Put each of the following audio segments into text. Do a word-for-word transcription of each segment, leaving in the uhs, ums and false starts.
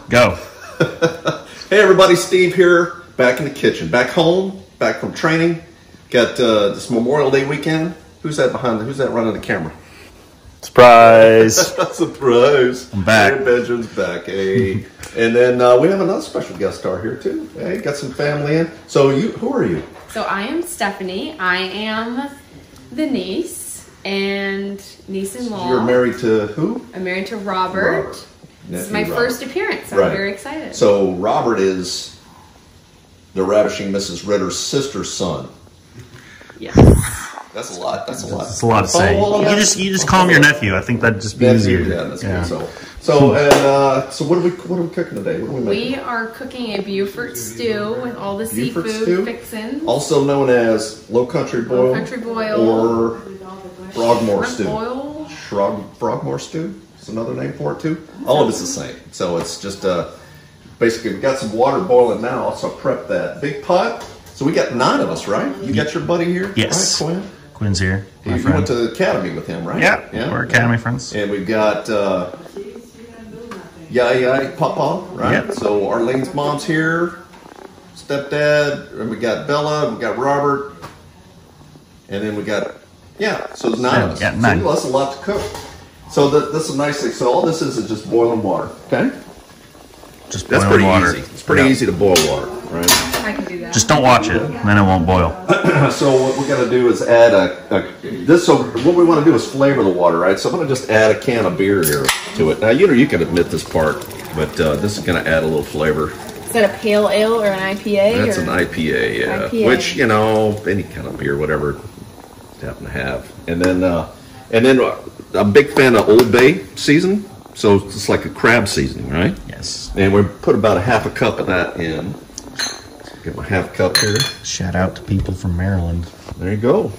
Go. Hey everybody, Steve here, back in the kitchen, back home, back from training. Got uh, this Memorial Day weekend. Who's that behind? The, who's that running the camera? Surprise! Surprise! I'm back. Hey, Benjamin's back. Hey, and then uh, we have another special guest star here too. Hey, got some family in. So you, who are you? So I am Stephanie. I am the niece and niece-in-law. You're married to who? I'm married to Robert. Robert. This is my Robert. first appearance. I'm right. very excited. So Robert is the ravishing Missus Ritter's sister's son. Yes. That's a lot. That's a lot. That's a lot to say. Oh, well, you just you just call him your nephew. I think that'd just be nephew, easier. Yeah, that's yeah. good. So, so and uh, so what are we what are we cooking today? What are we making? We are cooking a Beaufort Stew with all the Beaufort seafood stew? fixins. Also known as Lowcountry Boil, Lowcountry Boil. or Frogmore Stew. Boil. Frog Frogmore Stew. It's another name for it too. All of it's the same. So it's just uh, basically we got some water boiling now. So prep that big pot. So we got nine of us, right? You got your buddy here, Yes. right, Quinn? Quinn's here. You, you went to the academy with him, right? Yeah, yeah. We're academy friends. And we've got uh, Yai Yai Papa, right? Yep. So Arlene's mom's here, stepdad, and we got Bella, we got Robert, and then we got, yeah, so it's nine Yeah, of us. yeah, nine. So that's a lot to cook. So the, this is a nice thing. So all this is is just boiling water, okay? Just That's boiling pretty water. easy. It's pretty Yeah. easy to boil water, right? I can do that. Just don't watch it, then it won't boil. So what we're gonna do is add a, a this. So what we want to do is flavor the water, right? So I'm gonna just add a can of beer here to it. Now you know you can admit this part, but uh, this is gonna add a little flavor. Is that a pale ale or an I P A? That's or? an I P A, yeah. I P A. Which you know any kind of beer, whatever you happen to have. And then uh, and then uh, I'm a big fan of Old Bay seasoning. So it's like a crab seasoning, right? Yes. And we put about a half a cup of that in. Get my half cup here. Shout out to people from Maryland. There you go.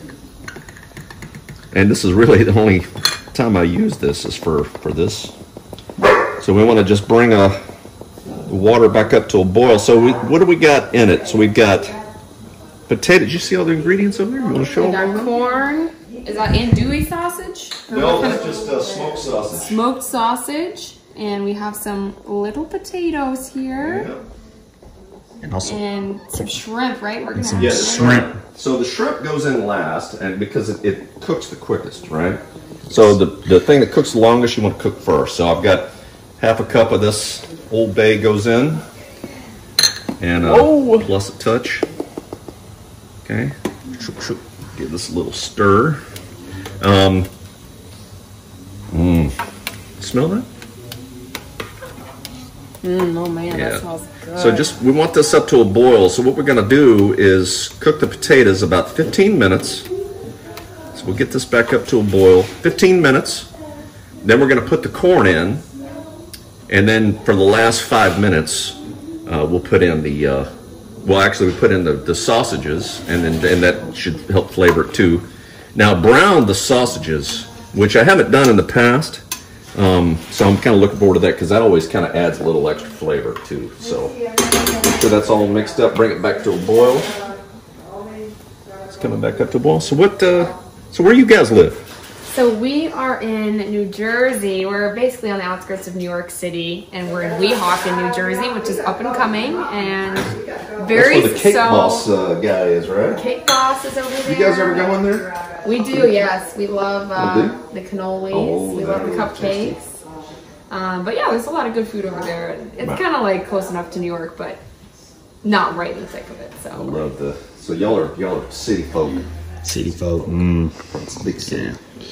And this is really the only time I use this is for, for this. So we want to just bring a, the water back up to a boil. So we, what do we got in it? So we've got potato. Did you see all the ingredients over there? You want to show We them? got corn. Is that andouille sausage? Or No, what kind that's of- just uh, smoked sausage. smoked sausage. And we have some little potatoes here. Yeah. And also, And some shrimp, right? We're gonna some have Yeah, shrimp. So the shrimp goes in last, and because it, it cooks the quickest, right? So the the thing that cooks the longest, you want to cook first. So I've got half a cup of this Old Bay goes in, and uh, Oh. plus a touch. Okay, give this a little stir. Um, mm. Smell that? Mm, oh man, Yeah. that smells good. So just, we want this up to a boil. So what we're gonna do is cook the potatoes about fifteen minutes. So we'll get this back up to a boil, fifteen minutes. Then we're gonna put the corn in. And then for the last five minutes, uh, we'll put in the, uh, well actually we put in the, the sausages, and then and that should help flavor it too. Now brown the sausages, which I haven't done in the past. Um, so I'm kind of looking forward to that because that always kind of adds a little extra flavor too. So make sure that's all mixed up. Bring it back to a boil. It's coming back up to a boil. So what? Uh, so where you guys live? So we are in New Jersey. We're basically on the outskirts of New York City, and we're in Weehawken, New Jersey, which is up and coming and very That's where the Cake so. Boss uh, guy is, right? Cake Boss is over there. You guys ever go in there? We do, yes. We love uh, You do? the cannolis. Oh, we love the that is tasty. cupcakes. Um, but yeah, there's a lot of good food over there. It's Right. kind of like close enough to New York, but not right in the thick of it. I So love the. So y'all are y'all are city folk. city folk. Mm. It's a big city.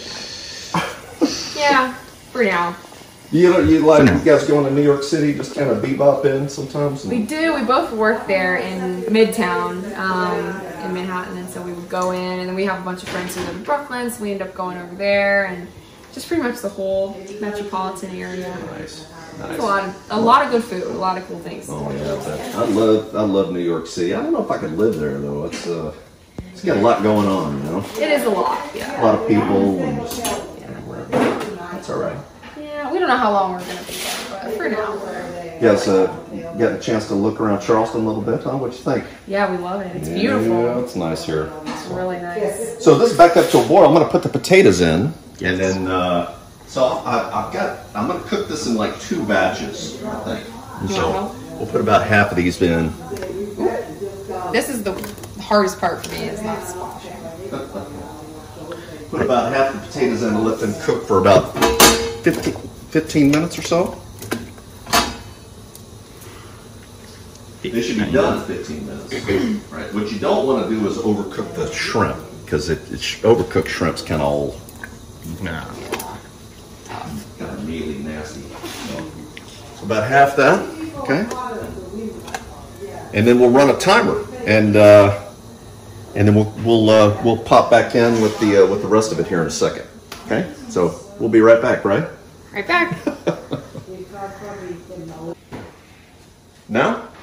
yeah, for now. You know, you like you guys going to New York City, just kind of bebop in sometimes. And, We do. We both work there in Midtown, um, in Manhattan, and so we would go in, and then we have a bunch of friends who live in Brooklyn, so we end up going over there, and just pretty much the whole metropolitan area. nice, It's nice. a lot of a lot of good food, a lot of cool things. Oh yeah, I love I love New York City. I don't know if I could live there though. It's uh, it's got a lot going on, you know. It is a lot, A yeah. lot of people and just that's all right. Yeah, we don't know how long we're gonna be there, but for now, You guys uh, got a chance to look around Charleston a little bit, huh? What you think? yeah, we love it. It's Yeah, beautiful. it's nice here. It's really nice. So this is back up to a boil. I'm going to put the potatoes in, and then uh, So I, I've got, I'm going to cook this in like two batches, I think. So we'll put about half of these in. This is the hardest part for me, is not squashing. Put about half the potatoes in and let them cook for about fifteen, fifteen minutes or so. They should be done in fifteen minutes. Right. What you don't want to do is overcook the shrimp, because it, it overcooked shrimp's kind of all Nah. kind of mealy, nasty. So, so about half that, okay. And then we'll run a timer, and uh, and then we'll we'll uh, we'll pop back in with the uh, with the rest of it here in a second. Okay. So we'll be right back, right? Right back. Now?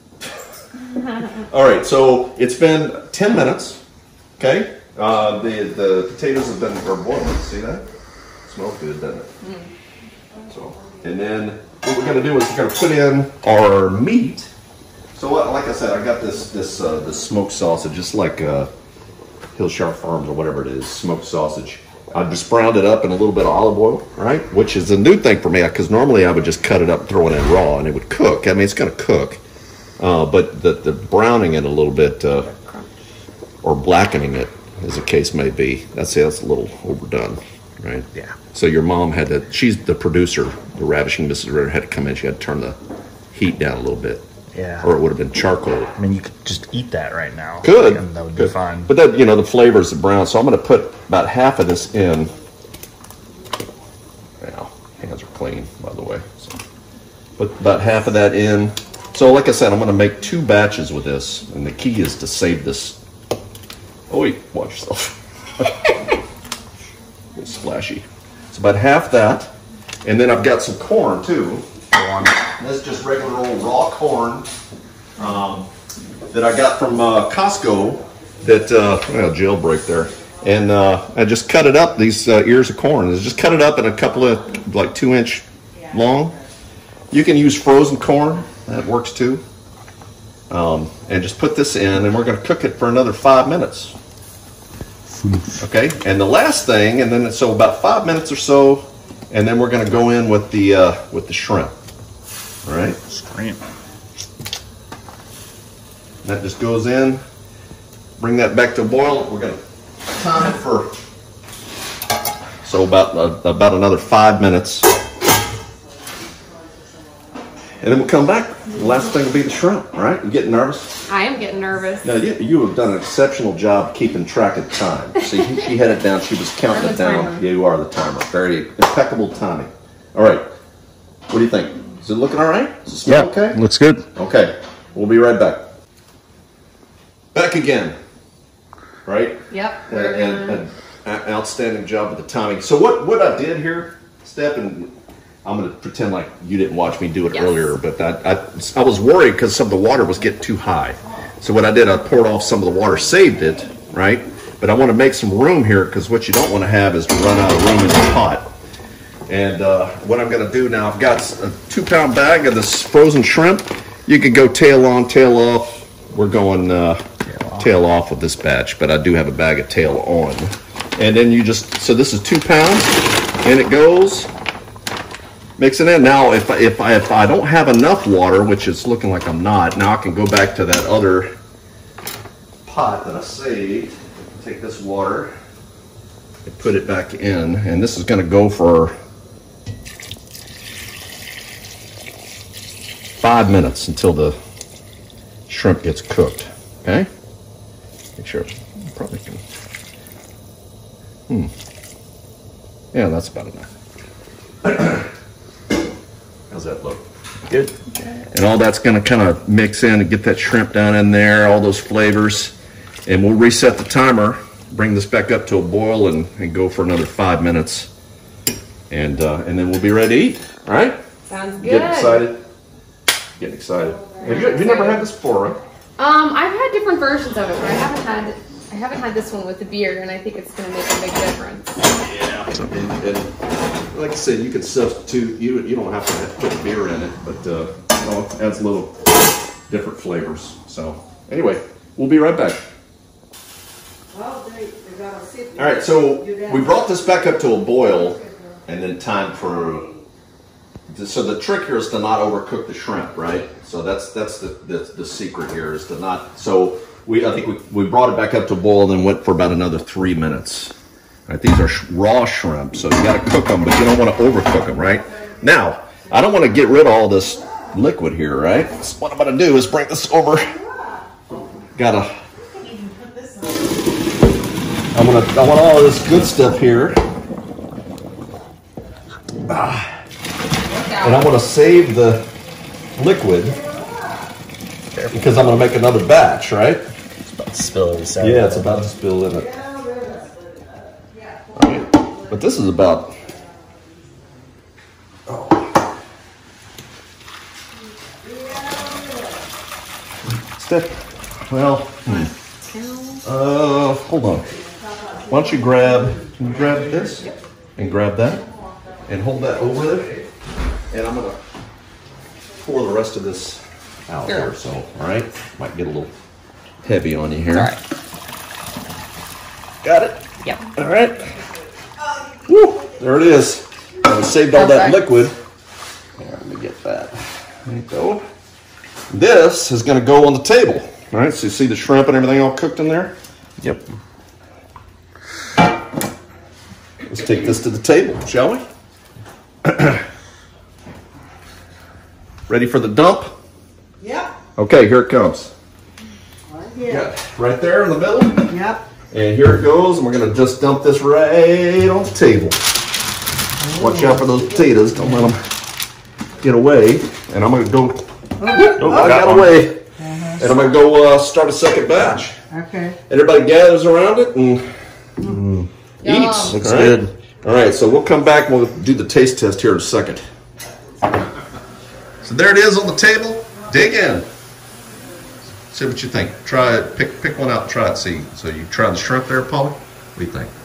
All right, so it's been ten minutes, okay? Uh, the, the potatoes have been are boiling, see that? Smells good, doesn't it? Mm. So, and then what we're gonna do is we're gonna put in our meat. So what, like I said, I got this this uh, this smoked sausage, just like uh, Hillshire Farms or whatever it is, smoked sausage. I just browned it up in a little bit of olive oil, right? Which is a new thing for me, because normally I would just cut it up and throw it in raw, and it would cook. I mean, it's gonna cook. Uh, but the, the browning it a little bit, uh, or blackening it, as the case may be, that's, that's a little overdone, right? Yeah. So your mom had to, she's the producer, the Ravishing Missus Ritter had to come in, she had to turn the heat down a little bit. Yeah. Or it would have been charcoal. I mean, you could just eat that right now. Good. And that would Good. be fine. But that, you know, the flavors of brown, so I'm going to put about half of this in. Now, hands are clean, by the way. So put about half of that in. So like I said, I'm going to make two batches with this, and the key is to save this. Oh wait, watch yourself. It's splashy. It's about half that, and then I've got some corn too. That's just regular old raw corn um, that I got from uh, Costco. That uh, well, jailbreak there, and uh, I just cut it up. These uh, ears of corn. I just cut it up in a couple of like two inch long. You can use frozen corn. That works too. Um, and just put this in, and we're going to cook it for another five minutes. Okay, and the last thing, and then so about five minutes or so, and then we're going to go in with the uh, with the shrimp. All right, Shrimp. that just goes in. Bring that back to a boil. We're going to time it for so about uh, about another five minutes. And then we'll come back. The last thing will be the shrimp, all right? You getting nervous? I am getting nervous. No, you, you have done an exceptional job keeping track of time. See, she had it down. She was counting I'm it the down. timer. Yeah, you are the timer. Very impeccable timing. All right. What do you think? Is it looking all right? Does it smell okay? Looks good. Okay. We'll be right back. Back again. Right? Yep. And, and, and an outstanding job with the timing. So what, what I did here, Steph, and I'm going to pretend like you didn't watch me do it Yes. earlier, but that, I, I was worried because some of the water was getting too high. So what I did, I poured off some of the water, saved it, right? But I want to make some room here, because what you don't want to have is to run out of room in the pot. And uh, what I'm going to do now, I've got a two pound bag of this frozen shrimp. You could go tail on, tail off. We're going uh, tail, off. tail off of this batch, but I do have a bag of tail on. And then you just, so this is two pounds, and it goes. Mix it in. Now, if I, if I if I don't have enough water, which is looking like I'm not, now I can go back to that other pot that I saved. Take this water and put it back in, and this is going to go for five minutes until the shrimp gets cooked. Okay. Make sure you probably can. Hmm. Yeah, that's about enough. How's that look? Good. And all that's going to kind of mix in and get that shrimp down in there, all those flavors. And we'll reset the timer, bring this back up to a boil, and, and go for another five minutes. And uh, and then we'll be ready to eat. All right? Sounds good. Getting excited? Getting excited. Have you, have you never had this before, right? Um, I've had different versions of it, but I haven't had I haven't had this one with the beer, and I think it's going to make a big difference. Yeah. And, and like I said, you can substitute. You you don't have to have, put beer in it, but uh, you know, it adds a little different flavors. So anyway, we'll be right back. All right, so we brought this back up to a boil, and then time for. So the trick here is to not overcook the shrimp, right? So that's that's the the, the secret here is to not. So we I think we, we brought it back up to a boil, and then went for about another three minutes. All right, these are sh raw shrimp, so you got to cook them, but you don't want to overcook them, right? Now I don't want to get rid of all this liquid here, right? So what I'm going to do is bring this over. Gotta. I'm gonna. I want all of this good stuff here. Ah. And I'm going to save the liquid because I'm going to make another batch, right? It's about to spill. Yeah, it's about to spill in it. Right. But this is about. Oh. Steph, well, hmm. uh, hold on. Why don't you grab? Can you grab this and grab that and hold that over there? And I'm gonna pour the rest of this out Sure. here, so, all right? Might get a little heavy on you here. All right. Got it? Yep. All right. Woo, there it is. I saved all that liquid. Here, let me get that. There you go. This is gonna go on the table. All right, so you see the shrimp and everything all cooked in there? Yep. Let's take this to the table, shall we? Ready for the dump? Yep. Okay, here it comes. Right here. Got right there in the middle. Yep. And here it goes, and we're gonna just dump this right on the table. Watch out for those potatoes, don't let them get away. And I'm gonna go, oh, oh, I got away. Uh-huh. And I'm gonna go uh, start a second batch. Okay. Everybody gathers around it and mm. eats. Looks All right? good. All right, so we'll come back and we'll do the taste test here in a second. So there it is on the table. Dig in. See what you think. Try it. Pick pick one out and try it. See. So you try the shrimp there, Polly? What do you think?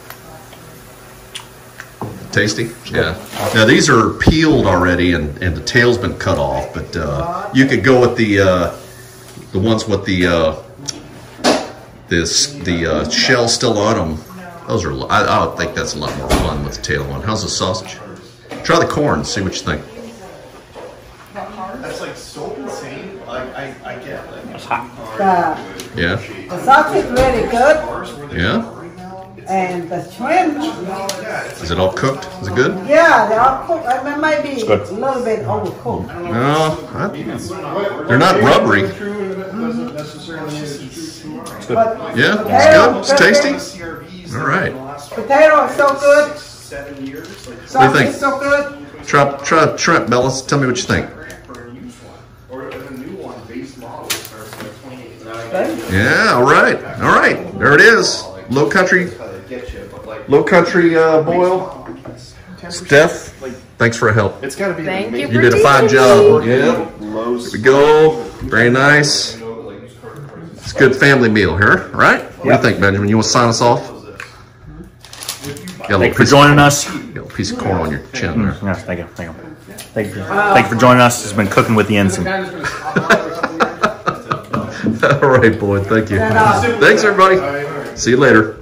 Tasty? Yeah. Now these are peeled already and, and the tail's been cut off, but uh, you could go with the uh, the ones with the uh, this the uh, shell still on them. Those are. I, I would think that's a lot more fun with the tail on. How's the sausage? Try the corn. See what you think. That's like so insane. Like I, I get it. It's The, Yeah. the sausage is really good, Yeah. and the shrimp, Is it all cooked? Is it good? yeah, they're all cooked. I mean, maybe good. a little bit overcooked. No, I, they're not rubbery. But Yeah, potato- it's good. It's tasty. All right. potato is so good. Seven years. Like, What do you Sausage think? is so good. Try try shrimp, Bellas. Tell me what you think. for a used one. Or a new one, base model starts at like twenty-eight. Good. Yeah. All right. All right. There it is. Lowcountry. Lowcountry uh, boil. Steph, thanks for help. It's got to be. Thank you. You did a fine job. Yeah. Here we go. Very nice. It's a good family meal here, right? What do you think, Benjamin? You want to sign us off? Got a Thank little you for piece, joining us. got a little piece of corn on your chin there. Yeah, thank you. Thank you. Thank you. For, thank you for joining us. It's been Cooking with the Ensign. All right, boy. Thank you. Thanks, everybody. See you later.